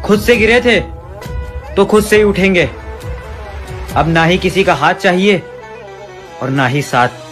खुद से गिरे थे तो खुद से ही उठेंगे। अब ना ही किसी का हाथ चाहिए और ना ही साथ।